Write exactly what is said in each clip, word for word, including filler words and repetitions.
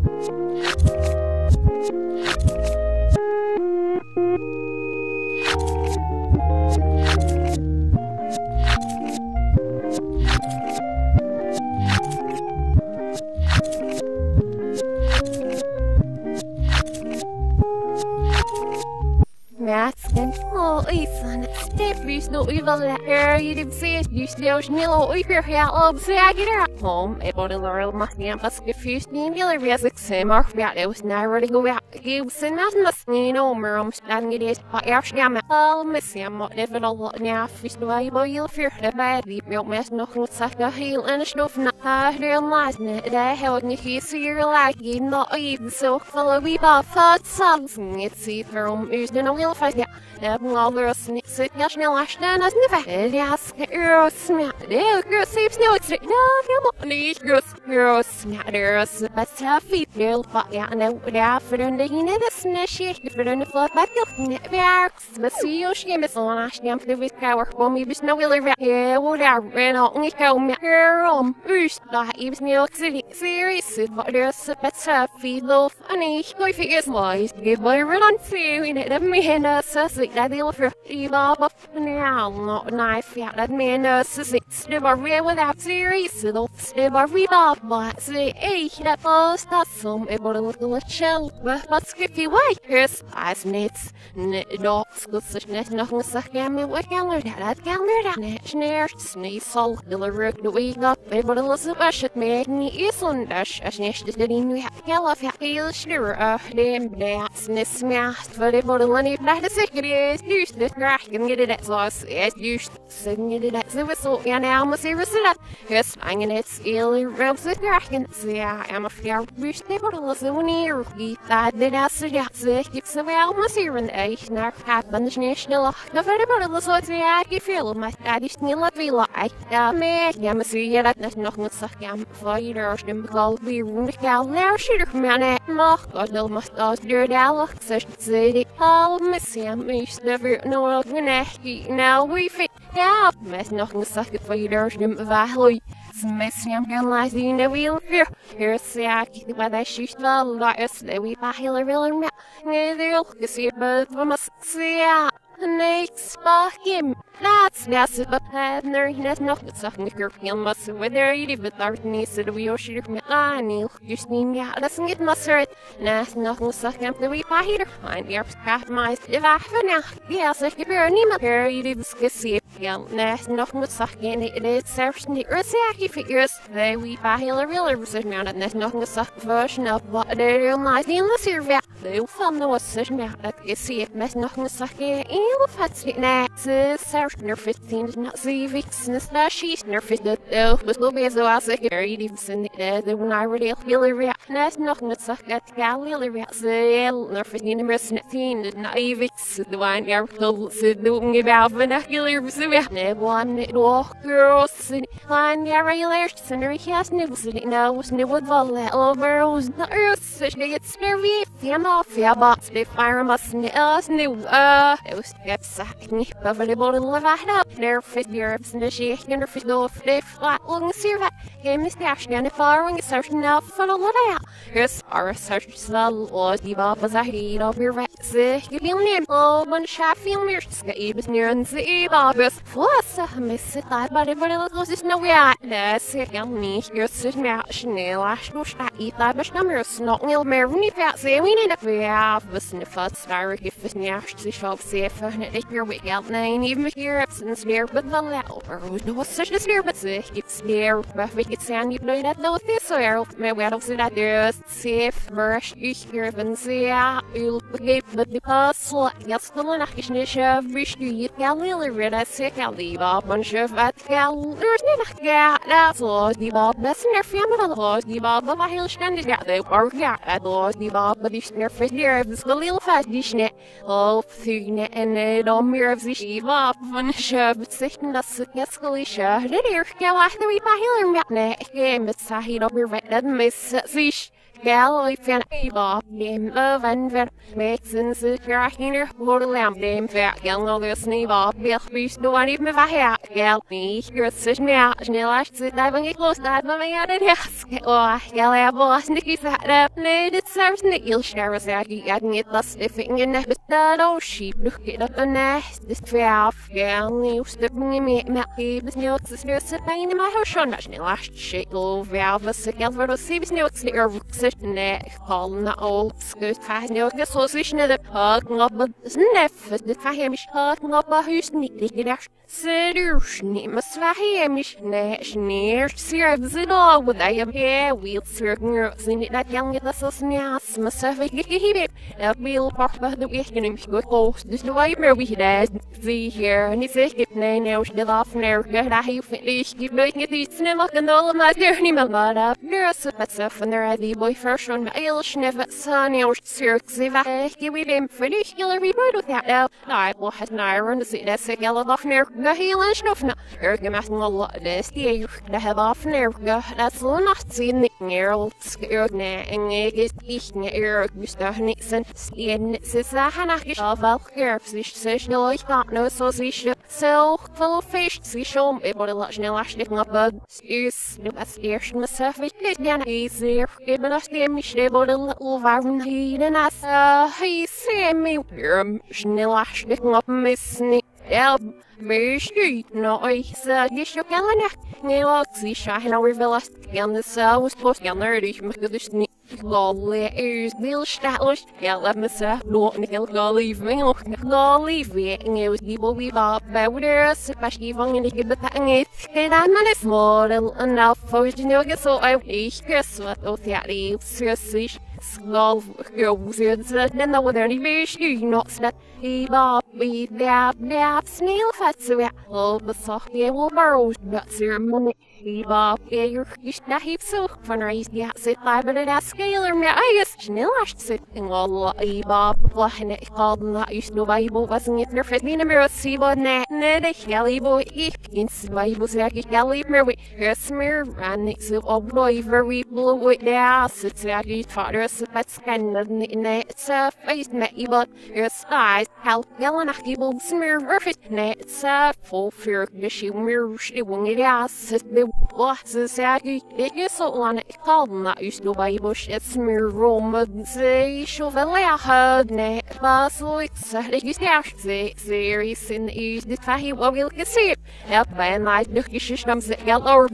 Masken, oh, Ethan, Steffi's no evil letter. You didn't see it, you still smell over here, oh, say I get her home. It bought a laurel, my campus confused me, the music, same or that it was never to go out. He was in that listening, no more, I'm standing it is, but air scam, I'll miss him, what if it all now, fish the way, boy, you'll fear the bad, the milk mess, nothing such a heel and a stove, not a real last night. I held me here, so you're like, you not even so follow we bought thought songs, it's either on used in a wheel. Ja, hebben al eens niet zit ja snel als dan als niet ver. Ja, skeros ja, de groot zeep snel het ja, helemaal niet groot groot ja, er is best wel veel van ja, nou ja, voor de hine de snasje, de voor de vlot wat je niet werkt. Maar zie je je met zo'n als je de wit kouwer kom je best nou wil er ja, hoe daar en al niet komen herom. Us, daar is niet city series wat er is best wel veel en ik gooi voor is lies. Give me run through in it me Sussex, that deal for Eva, but now, not knife, yeah, that man, uh, Sussex, never real without series, it'll never revolve, but say, hey, that was not some, it would a little chill, but what's skippy way? Here's ice nets, net dogs, good such net, nothing suck at me, what calendar that calendar that net, snare, sneeze, soul, deliver the week up, it would a little bush at me, Island dash, as next to the new yellow, yeah, sure, uh, damn, that's miss me, but it would a little that is it is used to crack and get it at sauce as used sitting it at the whistle and I almost ever sit up yes hanging it's ill rubs the crack and see I am a fair wish they would listen when you that did I suggest it's a well must hear an age not happen the national the very part of the sort I feel my daddy still at villa I me yeah must see that that's not much suck am fighter them call we room the gal there should man no god must us do that such city all miss him, he's never no gnäcky. Now we fit out. Mess nothing suck it for you, there's them valley. Miss him, can lie in the wheel here. Here's Saki, the weather she's the lightest. They we buy a real man. Neither you see a bird from us. See out. Next, fuck him. That's massive, but there he has not sucking your peel muscle with their eating with our niece that we are shooting at Lani. You sneak out, doesn't get mustard. That's nothing sucking the wee pie here. Mind your cat mice if I have now. Yes, if you're any matter, you did skissy. That's nothing sucking it is certainly Ursaki figures. They we buy a real reason out, and there's nothing suck version of what they're like in the silver. They'll find no such out that you see it, mess nothing sucking. You'll fetch it next. Nerfit things not see fixing the she's nerfit the though was no be so as a carry in the when I really feel a react that's nothing that's a galilly react sale nerfit in the rest thing that naive the one air clothes doing about vernacular so ne one it walk girls and line regular scenery has never seen now was new with all that over was the earth such they get snurry fam off yeah box they fire must us new uh it was get sacking over the bottom of up there figure of the she and fish go they flat long serve game is actually and following a certain now for a lot out here's our search cell or the bob was a heat of your rat sick you feel name oh one shot film your skate was near and see bobbers plus I miss it like but it was just no way out that's it young me you're sitting out Chanel I should not eat that but numbers not real merry fat say we need a have listen to first star if it's near to shop safe and it your week out nine even here since there but the level or was no such a spear but it's there but we could sound you know that no this so my well so that there's safe brush you hear and see you'll get but the puzzle yes the one I can shove wish you can really read I say I'll leave up on shove at gal there's no yeah that's all the bob that's in their family the laws the bob of a hill standing out they are yeah at laws the bob but it's near for there it's the little fat dish net all through net and it all mirror of the sheep up von شاب سيكون نص يسقي شهر يرجع واحد ويباهي المعنى كم تساهي ربي رد مس فيش Gal, I found a bob, name of Enver, makes in the Carahiner, Lord Lamb, name fat, gal, no, there's any bob, Bill, beast, no one even if I had, gal, me, you're such me out, and I sit diving it close, dive my out at desk. Oh, gal, I have lost Nicky sat up, laid it serves Nick, you'll share a saggy, adding it thus, sniffing in the that old sheep, look it up a nest, this twelve, gal, you stepping in me, Matt, this new sister, sit by in my house, on my last shit, low valve, a sick elver, to see this new sister. Net calling the old scoot fast no association of the pug up but snef the fahemish hug up a who's neatly get seduction must fahemish net near serves it all with I am here we'll certain girls in it that young get the sosnias myself a gicky a wheel park by the weekend go close this the way where we had see here and it's a skip name now still off near get I finish keep looking at these cinema and all of my journey my mother up there's a stuff and they're the boy Schon Eilish never son or circs if I give him finish you'll reboot with that now. I will have an iron to see that sick yellow off near the heel and snuffna. Ergamass a lot of this the the head off near that's not seen the near skirtna and is eating air Gustav Nixon in Sissa Hanakish of Alkerf sich sich no ich got no so sich so full of fish see show me but a lot of lash looking up but is no as erst myself it down easier given us the mich nebo the little warm hiden as uh he see me um schnell stecken auf missen ja Meestie, no, I said, you should get it. No, see, Shahin, our village, and the cell was supposed to get nerdy. Mcgudishni, Lolly, is Bill Statlish, yeah, let me say, no, Nickel, go leave me, look, go leave me, and it was people we bought, but there, especially even in the good thing, it's good, I'm not a small enough for you to know, so I guess what, oh, yeah, seriously. Skull goes in the other fish, you not that he bob be dab dab snail fat so all the soft will burrows but ceremony he bob your is that he so for raise the sit by but that scaler me I guess snail ash sitting all he bob flashing it called that used no bible wasn't it their fit in a mirror see but net net a shelly boy in bible sack shelly mirror here smear ran it so all boy very blue with the ass it's like his father That's kind of neat. It's a face met you, but your size, how yelling at you, smear perfect net. It's a full fear, the shoe mirror, she won't get ass. The bosses at you, it is so on it. Call them that used to buy bush, it's smear room, and say, shovel a hug net. But so it's a cash, say, series in the east, the fatty what we'll get see. Help by a night, the kishish comes at yellow,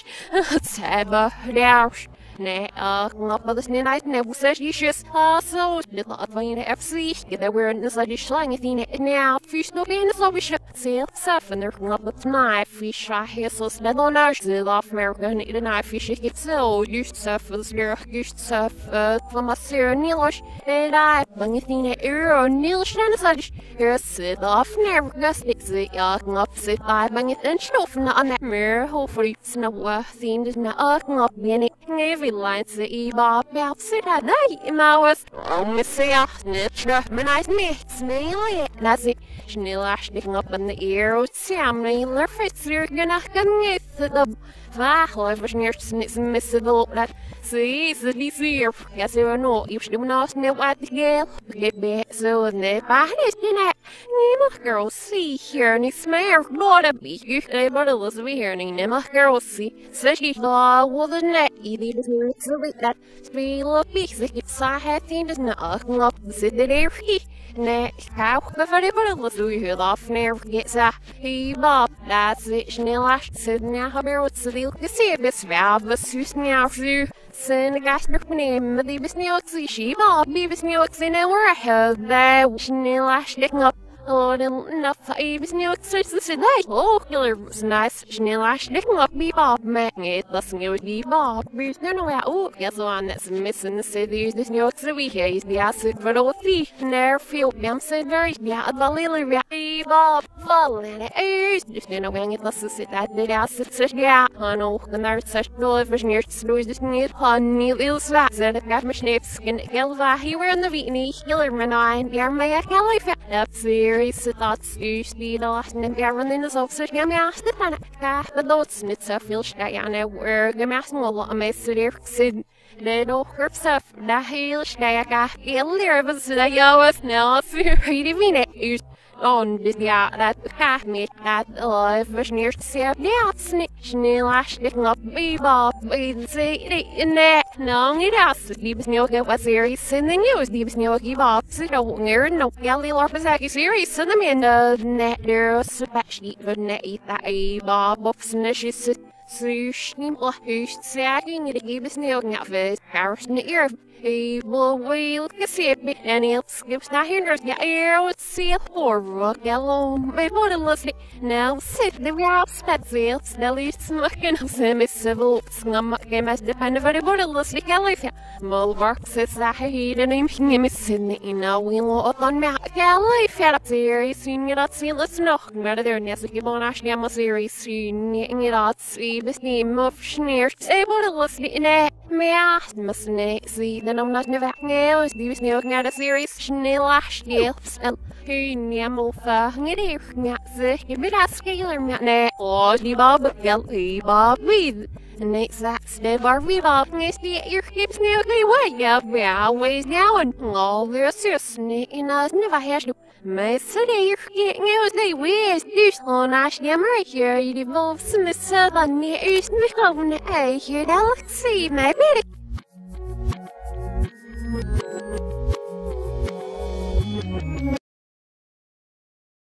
it's a dash. Nej, knappades ni night ne busas issues. So the lot of in F C. Get the word in the slang in it now. Fish no being so we should see itself and they're knapped knife. Fish I hear so sned on our still off America and eat a knife. Fish it so used surf for the spirit used surf from a Sarah Neelish. And I bung it in a ear or Neelish and such. Here sit off never gust it. The up sit I bang it and show from on that mirror. Hopefully it's no worth seen is not up being it. Every line to Eva about sit at night in hours. Oh, Miss Snitcher, man, I miss me. That's it. Schnell sticking up in the ear. Sam, Naylor, Fitz, you're gonna get the Vahler, was near Snits and Miss that. See, the D C, yes, you know, you should not know what the gale. Get back so in the baddest in it. Nema girls see here, and it's my not a beach. You say, but it was we here, and Nema girls see. Such a law was a net, either the so that three little beaks that it's I had seen as not up the city there. Net, how the very but was we here off never gets a he bob. That's it, Schnell Ash said now, how about the deal to see a bit valve, but Susan now through. Sen gasnuk name the bisneoxy she bob be bisneoxy now where I have that Schnell Ash sticking up. Oh, enough I bisneoxy today. Oh, killer was nice. Schnell Ash sticking up be bob magnet, thus you be bob. There's no way. Oh, guess one that's missing the city is this neoxy we hear is the acid for the thief. Never feel them said very yeah, the lily be bob. Falling it is just no way it was sit that the acid such yeah. I know the nurse such no if near to lose this need honey little slats that got my snips skin gelva he were in the Vietney killer man I yeah my califa up series thoughts you speed off and Gavin in the officer yeah me asked the but those snits I feel shy I know where the mass will a mess there sid little herself, the heel snack, I feel nervous that you was now three minutes. On this yeah, that cat me that life was near self now snitch snail ashing up bebop with say in that no it has to be snow get was series in the news deep snow give up so don't near no galley or pasaki series in the man the net there especially the net that a bob of snitches so schnimmel höchst sagen it gave snow not first Paris in the ear Hey, well, we look at see it, and it skips not hinders. Yeah, air would see a horror. Yellow, my body listen. Now, sit the rap spetzel, snelly smoking of semi civil, snum game as dependent on the body listen. California. Mulvark says that he didn't him is Sydney. Now we look on Mount California series. Soon you not see, let's know. Whether they're necessary on Ashama series, soon you not see the name of Schneer. Say body listening. Ja, must see the number of news. These new net series, Schneelash, yes, and Hunyamofa, Niddy, you bit a scaler, net, or the Bob, Kelly, Bob, with. And it's that step our revolve is the ear keeps nearly way up, we always now and all there's just in us never has to. My city, you're getting news they wish. There's on Ash Yammer here, you devolve some southern near East Michigan. I hear that, let's see, my baby